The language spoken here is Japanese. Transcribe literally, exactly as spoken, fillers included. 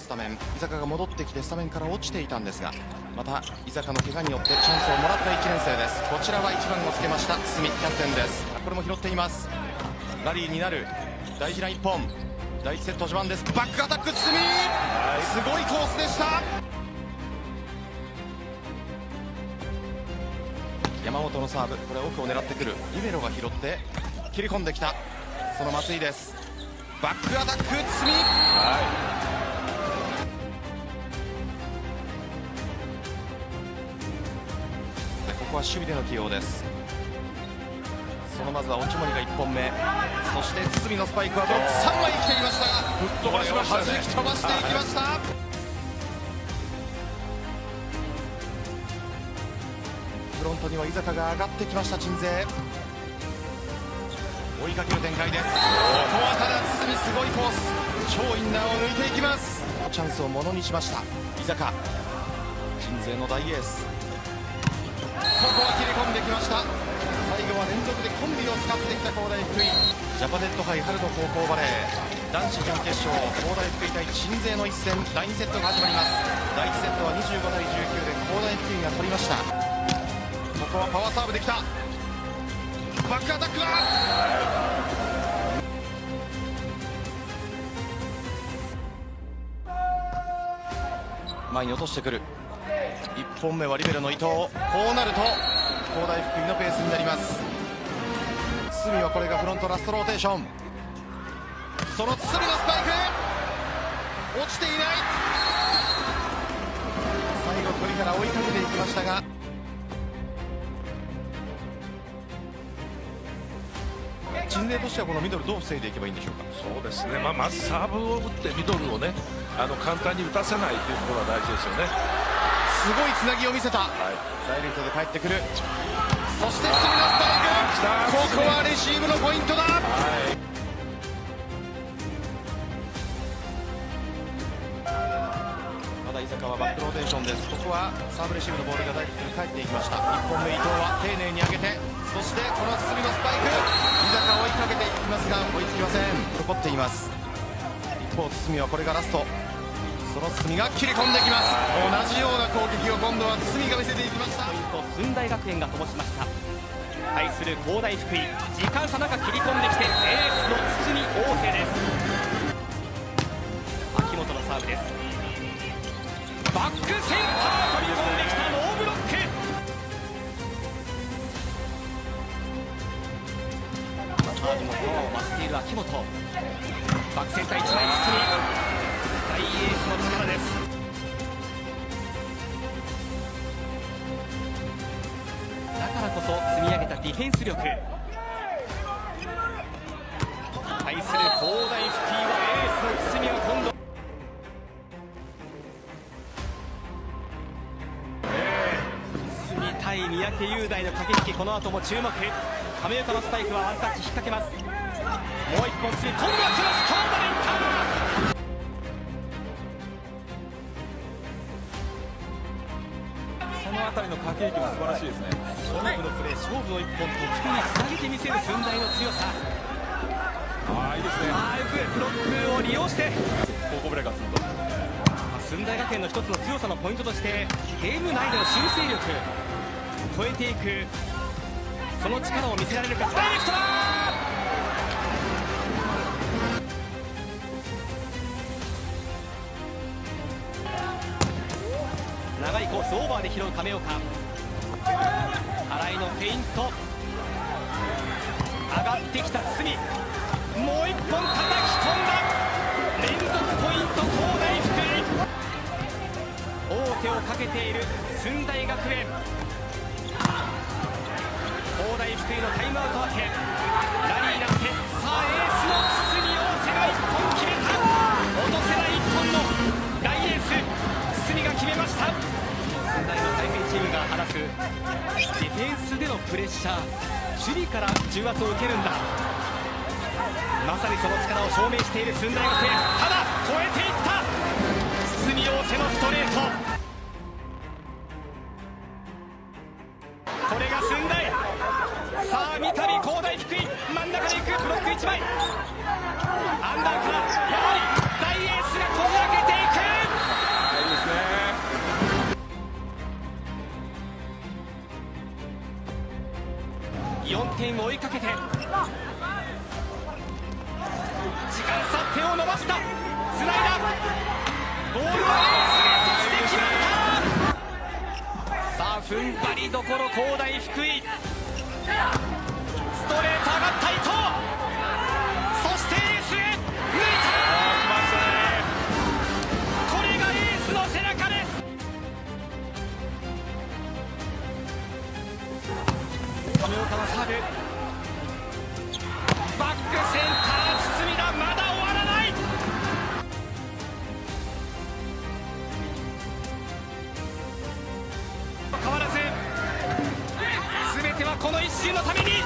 タメン。井坂が戻ってきてスタメンから落ちていたんですが、また井坂の怪我によってチャンスをもらったいちねん生です。こちらはいちばんをつけました堤キャプテンです。これも拾っています。ラリーになる大事ないっぽん。第一セット序盤です。バックアタック堤、すごいコースでした。山本のサーブ、これ奥を狙ってくるリベロが拾って切り込んできた、その松井です。バックアタック堤、はい、ここは守備での起用です。そのまずは落森がいっぽんめ、そして堤のスパイクはブロックさんまい来ていましたが、吹っ飛ばしましたね。弾き飛ばしていきました。フロントには井坂が上がってきました。鎮西追いかける展開です。ここはただ堤、すごいコース、超インナーを抜いていきます。チャンスをものにしました井坂。鎮西の大エース、ここは切り込んできました。最後は連続でコンビを使ってきた広大福井。ジャパネット杯春の高校バレー男子準決勝、広大福井対鎮西の一戦、だいにセットが始まります。だいいちセットはにじゅうごたいじゅうきゅうで広大福井が取りました。ここはパワーサーブできた。バックアタックだ。前に落としてくる。いっぽんめはリベロの伊藤。こうなると広大福井のペースになります。堤はこれがフロントラストローテーション。その堤のスパイク落ちていない。最後鳥から追いかけていきましたが、鎮西としてはこのミドルどう防いでいけばいいんでしょうか。 そうですね、まあ、まずサーブを打ってミドルをね、あの簡単に打たせないというところが大事ですよね。 すごいつなぎを見せた、はい、ダイレクトで帰ってくる。そして堤のスパイク、ここはレシーブのポイントだ、はい、まだ井坂はバックローテーションです。ここはサーブレシーブのボールがダイレクトに返っていきました。いっぽんめ伊藤は丁寧に上げて、そしてこの堤のスパイク、井坂追いかけていきますが追いつきません。残っています。一方堤はこれがラスト。その堤が切り込んできます。同じような攻撃を今度は堤が見せていきました。 ポイント駿台学園が灯しました。対する広大福井、時間差なく切り込んできてエースの堤王星です。秋元のサーブです。バックセンター飛び込んできたノーブロック。サーブもパワーを増している秋元。バックセンターいち枚堤、大エースの力です。だからこそ積み上げたディフェンス力。対する広大福井はエースの堤は今度堤対三宅雄大の駆け引き、この後も注目。亀岡のスパイクはワンタッチ引っ掛けます。もう一本堤、今度はクロス、今度はいった。そのあたりの駆け引きも素晴らしいですね。勝負のプレー、勝負の一本、得点につなげてみせる駿台の強さ。ああ、いいですね。ああ、よくブロックを利用して高校ブレーカーすると、駿台学園の一つの強さのポイントとしてゲーム内での修正力、超えていく、その力を見せられるか。ダイレクトだ。長いコースオーバーで拾う亀岡。新井のフェイント、上がってきた堤、もう一本叩き込んだ。連続ポイント広大福井。王手をかけている駿台学園。広大福井のタイムアウト明け、ラリーになって、さあエースの堤王星がいっぽん決めた。落とせないいっぽんの大エース堤が決めました。駿台の対戦チームが話すディフェンスでのプレッシャー、守備から重圧を受けるんだ。まさにその力を証明している駿台学園。ただ超えていった堤王星のストレート。これが駿台。さあ三度広大福井、真ん中でいく。ブロックいち枚、アンダーからやはり大エースがこじ開けていく。 よんてんを追いかけて時間差手を伸ばしたつないだボールはエースへそして決まったさあ踏ん張りどころ広大福井ストレート上がった伊藤そしてエースへ抜いたこれがエースの背中です亀岡のサーブバックセンター堤田まだ終わらない変わらず全てはこの一瞬のために